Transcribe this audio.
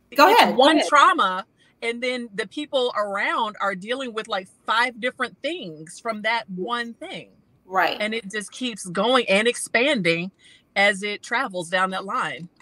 Go it's ahead. one trauma, and then the people around are dealing with like 5 different things from that one thing. Right. And it just keeps going and expanding as it travels down that line.